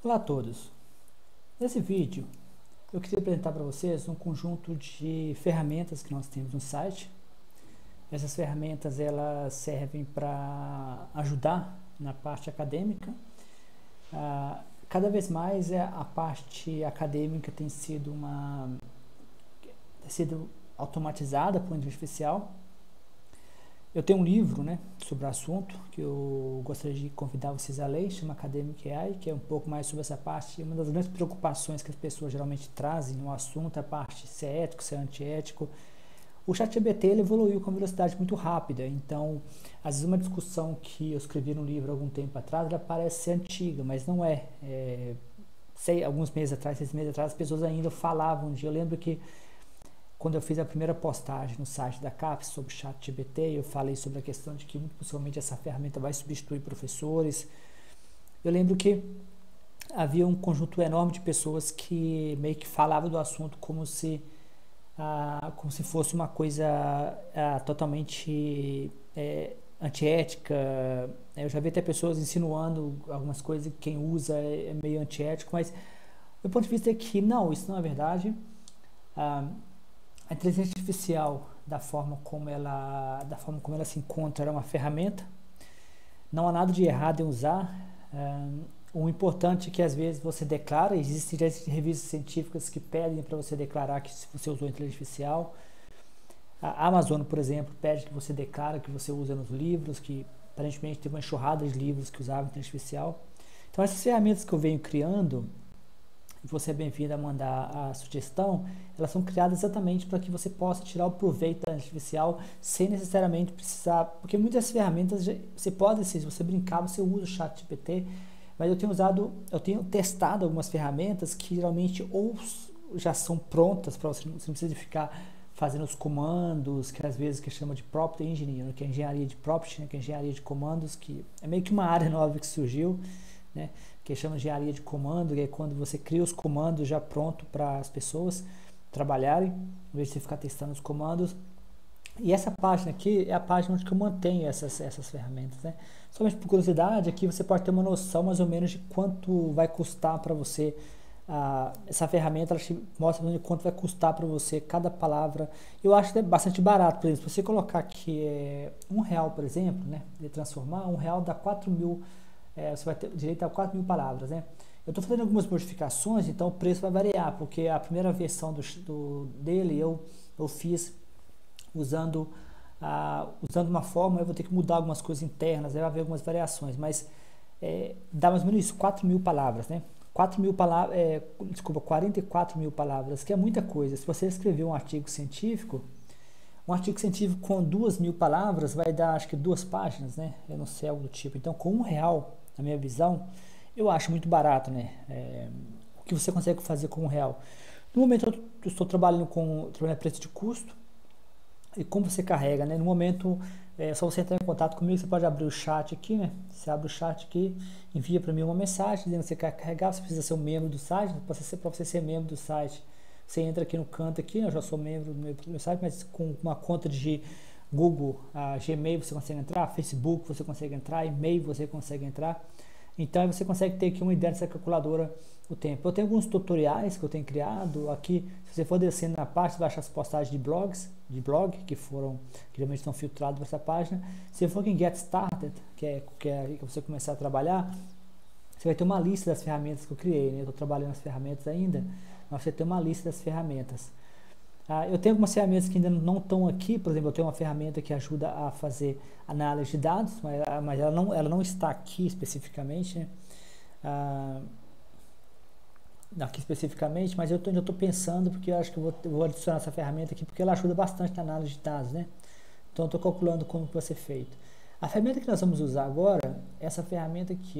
Olá a todos. Nesse vídeo eu queria apresentar para vocês um conjunto de ferramentas que nós temos no site. Essas ferramentas elas servem para ajudar na parte acadêmica. Cada vez mais a parte acadêmica tem sido automatizada por inteligência artificial. Eu tenho um livro, sobre o assunto que eu gostaria de convidar vocês a ler, chama Academic AI, que é um pouco mais sobre essa parte. Uma das grandes preocupações que as pessoas geralmente trazem no assunto é a parte de ser ético, ser antiético. O ChatGPT ele evoluiu com velocidade muito rápida, então às vezes uma discussão que eu escrevi no livro algum tempo atrás, ela parece ser antiga, mas não é. Alguns meses atrás, 6 meses atrás, as pessoas ainda falavam eu lembro que quando eu fiz a primeira postagem no site da CAPES sobre o ChatGPT, eu falei sobre a questão de que muito possivelmente essa ferramenta vai substituir professores. Eu lembro que havia um conjunto enorme de pessoas que meio que falavam do assunto como se fosse uma coisa totalmente antiética. Eu já vi até pessoas insinuando algumas coisas que quem usa é meio antiético, mas meu ponto de vista é que não, isso não é verdade. A inteligência artificial, da forma como ela se encontra, é uma ferramenta. Não há nada de errado em usar. O importante é que às vezes você declara, existem revistas científicas que pedem para você declarar que você usou inteligência artificial. A Amazon, por exemplo, pede que você declare que você usa nos livros, que aparentemente tem uma enxurrada de livros que usavam inteligência artificial. Então essas ferramentas que eu venho criando, você é bem-vindo a mandar a sugestão, elas são criadas exatamente para que você possa tirar o proveito da inteligência artificial sem necessariamente precisar, porque muitas ferramentas, você pode, se você brincar, você usa o ChatGPT, mas eu tenho testado algumas ferramentas que geralmente ou já são prontas para você não precisa ficar fazendo os comandos, que às vezes que chama de prompt engineering, que é engenharia de prompt, que é engenharia de comandos, que é meio que uma área nova que surgiu, que chama de engenharia de comando, que é quando você cria os comandos já pronto para as pessoas trabalharem, em vez de você ficar testando os comandos. E essa página aqui é a página onde eu mantenho essas ferramentas. Somente por curiosidade, aqui você pode ter uma noção mais ou menos de quanto vai custar para você. Essa ferramenta ela te mostra quanto vai custar para você cada palavra. Eu acho que é bastante barato. Por exemplo, se você colocar aqui R$1, por exemplo, de transformar, R$1 dá 4.000. Você vai ter direito a 4.000 palavras, Eu estou fazendo algumas modificações, então o preço vai variar, porque a primeira versão dele eu fiz usando uma forma, eu vou ter que mudar algumas coisas internas, aí vai haver algumas variações, mas dá mais ou menos isso, 4.000 palavras, 44.000 palavras, que é muita coisa. Se você escrever um artigo científico com 2.000 palavras vai dar, acho que 2 páginas, Eu não sei, algo do tipo. Então, com R$1, na minha visão, eu acho muito barato, o que você consegue fazer com R$1. No momento, eu estou trabalhando preço de custo. E como você carrega, No momento, é só você entrar em contato comigo, você pode abrir o chat aqui, Você abre o chat aqui, envia para mim uma mensagem, dizendo que você quer carregar, você precisa ser um membro do site. Para você ser membro do site, você entra aqui no canto aqui, eu já sou membro do meu site, mas com uma conta de Google, Gmail você consegue entrar, Facebook você consegue entrar, e-mail você consegue entrar. Então aí você consegue ter aqui uma ideia dessa calculadora o tempo. Eu tenho alguns tutoriais que eu tenho criado aqui. Se você for descendo na parte, você vai achar as postagens de blog, que geralmente estão filtrados para essa página. Se você for aqui em Get Started, que é você começar a trabalhar, você vai ter uma lista das ferramentas que eu criei, Eu estou trabalhando nas ferramentas ainda, mas você tem uma lista das ferramentas. Eu tenho algumas ferramentas que ainda não estão aqui, por exemplo, eu tenho uma ferramenta que ajuda a fazer análise de dados, mas ela não está aqui especificamente, aqui especificamente, mas eu estou pensando, porque eu acho que eu vou adicionar essa ferramenta aqui, porque ela ajuda bastante na análise de dados, Então eu estou calculando como que vai ser feito. A ferramenta que nós vamos usar agora é essa ferramenta aqui,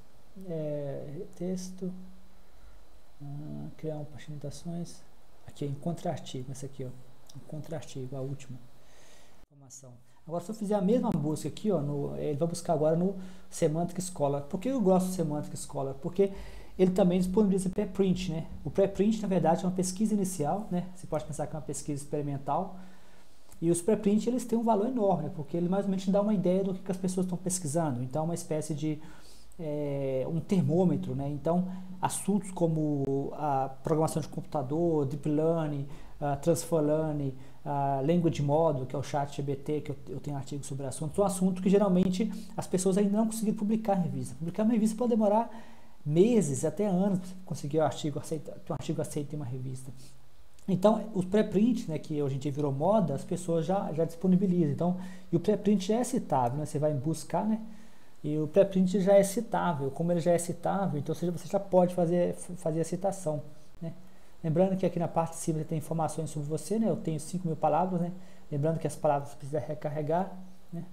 texto, criar uma página de anotações. Aqui, encontre artigo, essa aqui, encontre artigo, a última informação. Agora, se eu fizer a mesma busca aqui, ele vai buscar agora no Semantic Scholar. Por que eu gosto do Semantic Scholar? Porque ele também disponibiliza pré-print, O pré-print, na verdade, é uma pesquisa inicial, Você pode pensar que é uma pesquisa experimental. E os pré-print, eles têm um valor enorme, porque ele mais ou menos te dá uma ideia do que as pessoas estão pesquisando. Então, é uma espécie de um termômetro, né? Então, assuntos como a programação de computador, deep learning, transfer learning, language model, que é o chat GPT, que eu tenho artigos sobre assuntos, são assuntos que geralmente as pessoas ainda não conseguiram publicar em revista. Publicar uma revista pode demorar meses, até anos, para conseguir que um artigo aceite em uma revista. Então, os pré-prints, né, que hoje em dia virou moda, as pessoas já disponibilizam. Então, e o pré-print já é citável, né? Você vai buscar, né? E o pré-print já é citável. Como ele já é citável, então você já pode fazer a citação, né? Lembrando que aqui na parte de cima você tem informações sobre você, né? Eu tenho 5.000 palavras, né? Lembrando que as palavras precisa recarregar, né?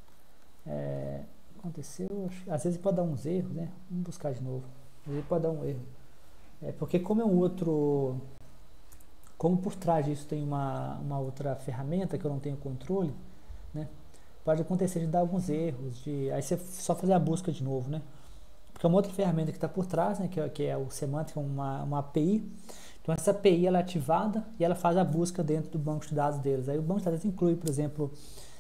Aconteceu, às vezes pode dar uns erros, né? Vamos buscar de novo. Às vezes pode dar um erro. Porque como é um outro... Como por trás disso tem uma outra ferramenta que eu não tenho controle, né? Pode acontecer de dar alguns erros, aí você só fazer a busca de novo, né? Porque é uma outra ferramenta que está por trás, né? Que é o Semantic, uma API. Então essa API ela é ativada e ela faz a busca dentro do banco de dados deles. Aí o banco de dados inclui, por exemplo,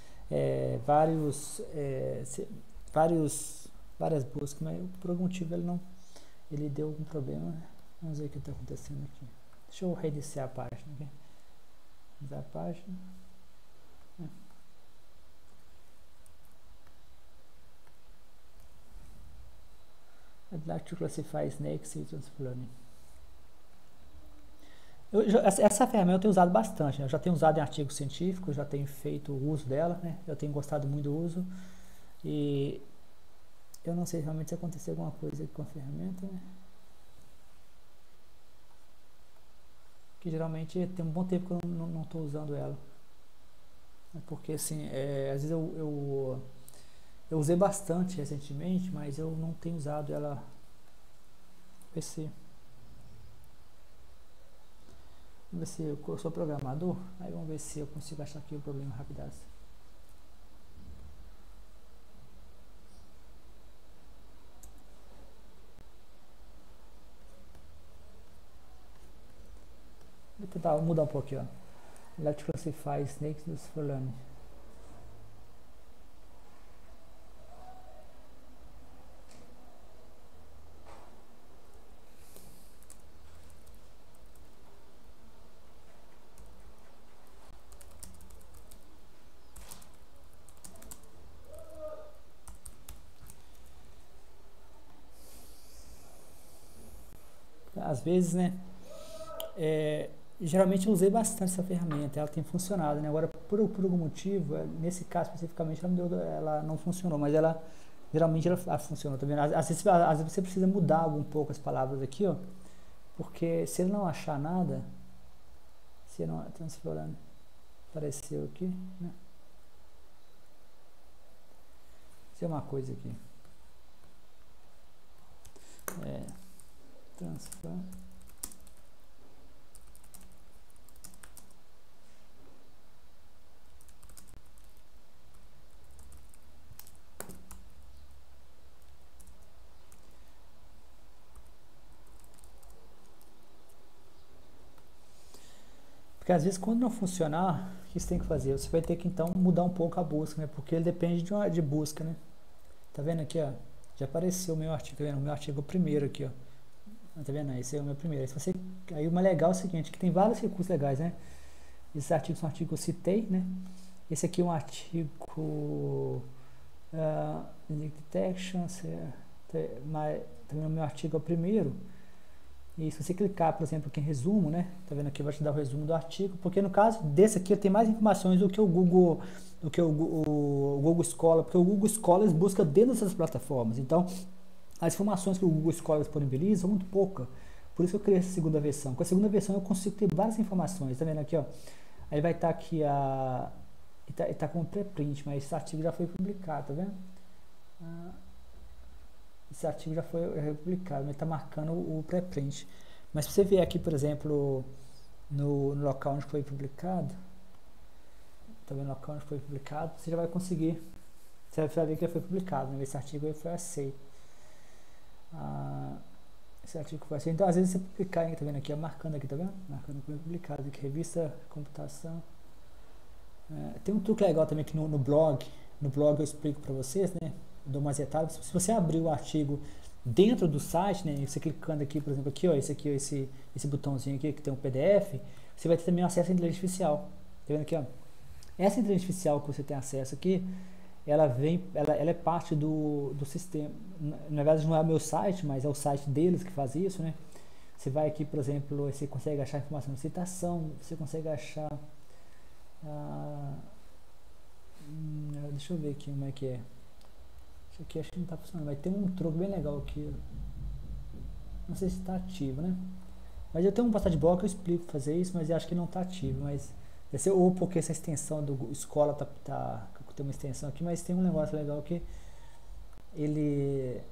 várias buscas, mas por algum motivo ele deu algum problema, né? Vamos ver o que está acontecendo aqui. Deixa eu reiniciar a página aqui. Reiniciar a página. I'd like to classify snakes in transfer learning. Essa ferramenta eu tenho usado bastante, né? Eu já tenho usado em artigos científicos, já tenho feito o uso dela, né? Eu tenho gostado muito do uso. E eu não sei realmente se acontecer alguma coisa aqui com a ferramenta, né? Que geralmente tem um bom tempo que eu não estou usando ela. Porque assim, às vezes eu usei bastante recentemente, mas eu não tenho usado ela no PC. Vamos ver se eu sou programador, aí vamos ver se eu consigo achar aqui o problema rapidaço. Vou tentar mudar um pouquinho, ó. Let's classify snakes for learning. Às vezes, né? Geralmente eu usei bastante essa ferramenta, ela tem funcionado, né? Agora, por algum motivo, nesse caso especificamente, ela não funcionou, mas geralmente ela funciona, tá vendo? Às vezes você precisa mudar um pouco as palavras aqui, ó, porque se ele não achar nada, se ele não transformando, apareceu aqui, né? Isso é uma coisa aqui. Transfer. Porque às vezes quando não funcionar, o que você tem que fazer? Você vai ter que então mudar um pouco a busca, né? Porque ele depende de busca, né? Tá vendo aqui, ó? Já apareceu o meu artigo, tá vendo? O meu artigo é o primeiro aqui, ó. Tá vendo? Esse é o meu primeiro. Aí o mais legal é o seguinte, que tem vários recursos legais, né? Esses artigos são artigos que eu citei, né? Esse aqui é um artigo detection, também o meu artigo é o primeiro. E se você clicar, por exemplo, aqui em resumo, né? Tá vendo aqui, vai te dar o resumo do artigo, porque no caso desse aqui tem mais informações do que o Google, o Google Scholar, porque o Google Scholar busca dentro dessas plataformas. Então, as informações que o Google Scholar disponibiliza são muito poucas. Por isso eu criei essa segunda versão. Com a segunda versão eu consigo ter várias informações. Tá vendo aqui, ó? Aí vai estar aqui tá com pré-print, mas esse artigo já foi publicado, tá vendo? Esse artigo já foi publicado, mas está marcando o pré-print. Mas se você ver aqui, por exemplo, no local onde foi publicado, tá vendo o local onde foi publicado, você já vai conseguir, você vai ver que ele foi publicado, né? Esse artigo aí foi aceito. Esse artigo foi aceito. Então, às vezes você publicar, tá vendo aqui, marcando aqui, tá vendo? Marcando que foi publicado aqui, revista, computação. Tem um truque legal também que no blog eu explico para vocês, né? dou uma azetada. Se você abrir o artigo dentro do site, né, você clicando aqui, por exemplo, aqui, ó, esse aqui, ó, esse botãozinho aqui que tem um PDF, você vai ter também acesso à inteligência artificial. Tá vendo aqui, ó? Essa inteligência artificial que você tem acesso aqui, ela é parte do sistema. Na verdade não é o meu site, mas é o site deles que faz isso, né? Você vai aqui, por exemplo, você consegue achar informação de citação, você consegue achar deixa eu ver aqui como é que é. Isso aqui acho que não está funcionando, mas tem um truque bem legal aqui. Não sei se está ativo, né? Mas eu tenho um passar de bloco, eu explico fazer isso, mas eu acho que não está ativo. Mas deve ser ou porque essa extensão do escola tem uma extensão aqui, mas tem um negócio legal que ele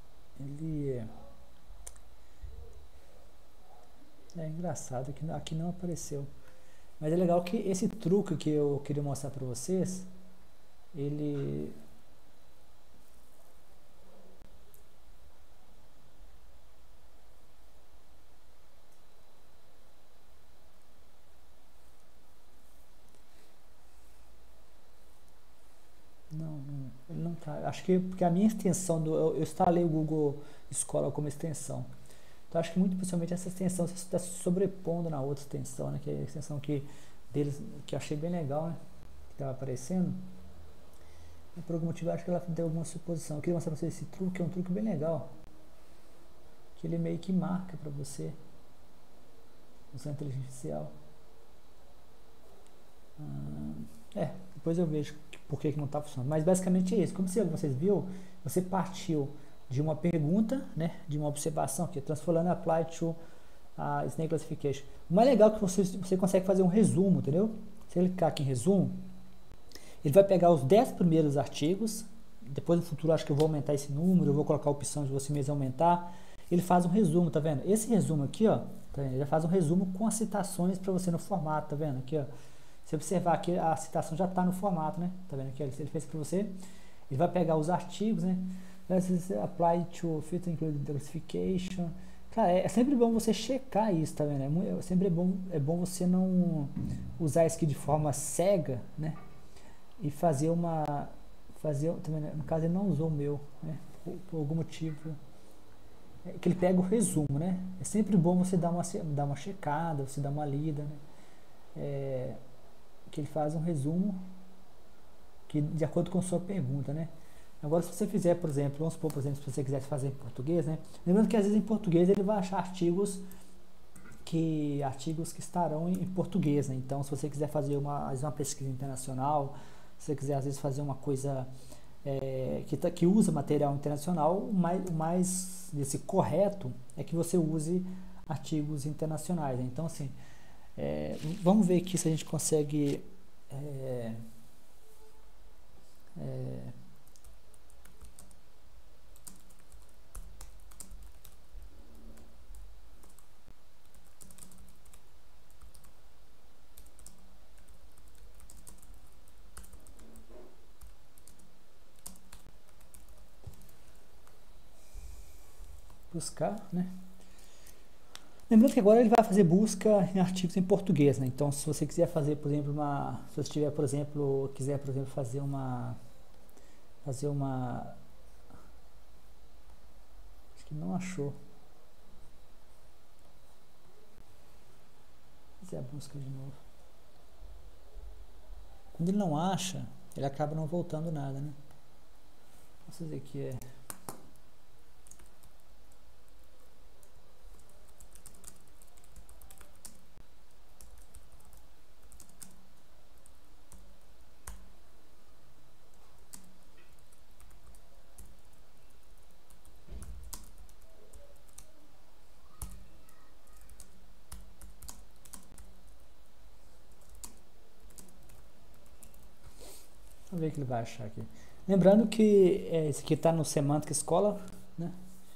é engraçado que aqui não apareceu. Mas é legal que esse truque que eu queria mostrar para vocês, ele ele não tá. Acho que porque a minha extensão eu instalei o Google Escola como extensão. Então acho que muito possivelmente essa extensão está se sobrepondo na outra extensão, né? Que é a extensão deles que eu achei bem legal, né? Que estava aparecendo. E por algum motivo acho que ela deu alguma suposição. Eu queria mostrar para vocês esse truque, é um truque bem legal. Que ele meio que marca para você usando a inteligência artificial. Depois eu vejo por que não está funcionando. Mas basicamente é isso. Como vocês viram, você partiu de uma pergunta, né, de uma observação, que é transformando apply to Snake Classification. O mais legal é que você consegue fazer um resumo, entendeu? Se ele clicar aqui em resumo, ele vai pegar os 10 primeiros artigos, depois no futuro acho que eu vou aumentar esse número, eu vou colocar a opção de você mesmo aumentar. Ele faz um resumo, tá vendo? Esse resumo aqui, ó, tá vendo? Ele já faz um resumo com as citações para você no formato, tá vendo? Aqui, ó. Se observar aqui, a citação já está no formato, né? Tá vendo aqui? Ele fez para você. Ele vai pegar os artigos, né? Apply to filter include classification. Cara, é sempre bom você checar isso, tá vendo? Sempre é bom você não usar isso aqui de forma cega, né? E fazer também, no caso ele não usou o meu, né? Por algum motivo. Que ele pega o resumo, né? É sempre bom você dar uma checada, você dar uma lida, né? Que ele faz um resumo que de acordo com a sua pergunta, né? Agora, se você fizer, por exemplo, vamos supor, por exemplo, se você quisesse fazer em português, né? Lembrando que às vezes em português ele vai achar artigos que estarão em português, né? Então, se você quiser fazer uma pesquisa internacional, se você quiser às vezes fazer uma coisa que usa material internacional, o mais desse correto é que você use artigos internacionais, né? Então, assim, vamos ver aqui se a gente consegue buscar, né? Lembrando que agora ele vai fazer busca em artigos em português, né? Então, se você quiser fazer, por exemplo, se você tiver, por exemplo, fazer uma, acho que não achou. Vou fazer a busca de novo. Quando ele não acha, ele acaba não voltando nada, né? Vamos fazer aqui Vamos ver o que ele vai achar aqui. Lembrando que esse aqui está no Semantic Escola, né?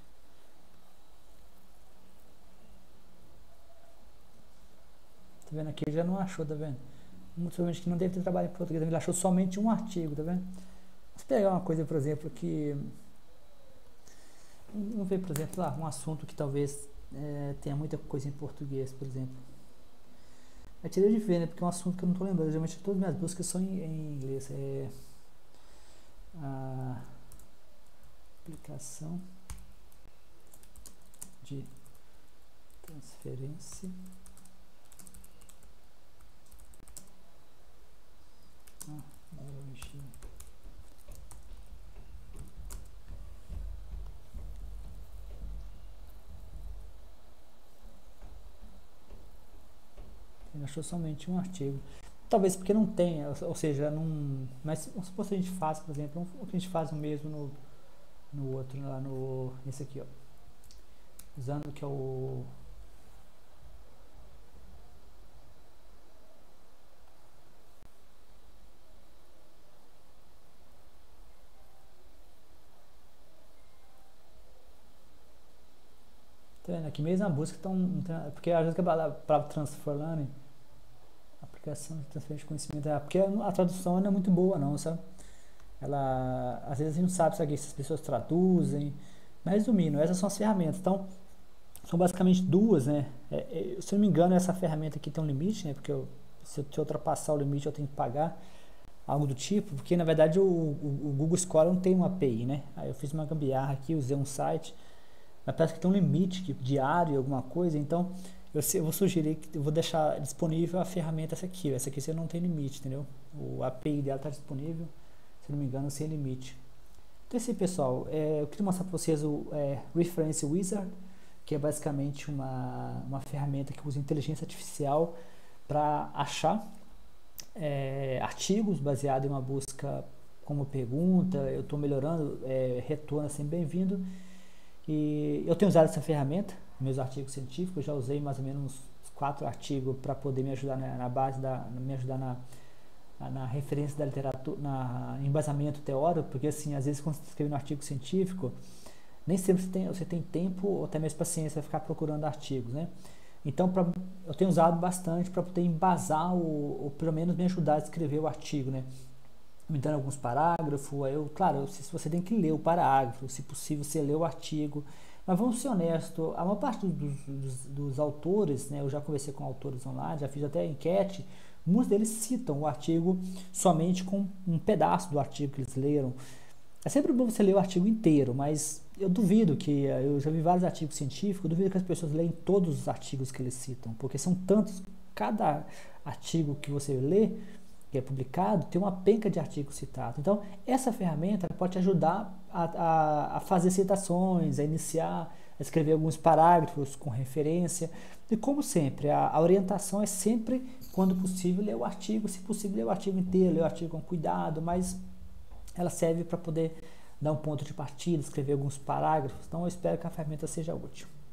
Tá vendo aqui? Ele já não achou, tá vendo? Muito provavelmente que não deve ter trabalho em português, ele achou somente um artigo, tá vendo? Vamos pegar uma coisa, por exemplo, que... Vamos ver, por exemplo, um assunto que talvez tenha muita coisa em português, por exemplo. Eu tirei de ver, né? Porque é um assunto que eu não estou lembrando. Geralmente todas as minhas buscas são em inglês. aplicação de transferência biologia. Ele achou somente um artigo. Talvez porque não tenha, ou seja, não. Mas vamos supor que a gente faz, por exemplo, o que a gente faz o mesmo no outro, lá no. Esse aqui, ó. Usando que é o. Tá vendo? Aqui mesmo a busca estão. Porque às vezes que a palavra transfer learning, aplicação de transferência de conhecimento, porque a tradução não é muito boa, não, sabe? Ela, às vezes a gente não sabe se as pessoas traduzem, mas resumindo, essas são as ferramentas. Então, são basicamente duas, né? Se eu não me engano, essa ferramenta aqui tem um limite, né? Porque se eu ultrapassar o limite, eu tenho que pagar algo do tipo, porque na verdade o Google Scholar não tem uma API, né? Aí eu fiz uma gambiarra aqui, usei um site, mas parece que tem um limite diário, alguma coisa, então eu vou sugerir que eu vou deixar disponível a ferramenta essa aqui você não tem limite, entendeu? A API dela está disponível, se não me engano, sem limite. Então assim, pessoal, eu queria mostrar para vocês o Reference Wizard, que é basicamente uma ferramenta que usa inteligência artificial para achar artigos baseado em uma busca como pergunta. Eu estou melhorando, retorno é sempre bem-vindo. E eu tenho usado essa ferramenta nos meus artigos científicos. Eu já usei mais ou menos uns 4 artigos para poder me ajudar na base me ajudar na referência da literatura, em embasamento teórico, porque assim, às vezes quando você escreve um artigo científico, nem sempre você tem tempo ou até mesmo paciência para ficar procurando artigos, né? Então, eu tenho usado bastante para poder embasar ou pelo menos me ajudar a escrever o artigo, né? Me dando alguns parágrafos, claro, se você tem que ler o parágrafo, se possível você lê o artigo, mas vamos ser honestos, a maior parte dos autores, né, eu já conversei com autores online, já fiz até enquete, muitos deles citam o artigo somente com um pedaço do artigo que eles leram. É sempre bom você ler o artigo inteiro, mas eu duvido eu já vi vários artigos científicos, eu duvido que as pessoas leem todos os artigos que eles citam, porque são tantos, cada artigo que você lê, que é publicado, tem uma penca de artigos citados. Então, essa ferramenta pode te ajudar a fazer citações, a iniciar, a escrever alguns parágrafos com referência. E como sempre, a orientação é sempre, quando possível, ler o artigo, se possível, ler o artigo inteiro, ler o artigo com cuidado, mas ela serve para poder dar um ponto de partida, escrever alguns parágrafos. Então, eu espero que a ferramenta seja útil.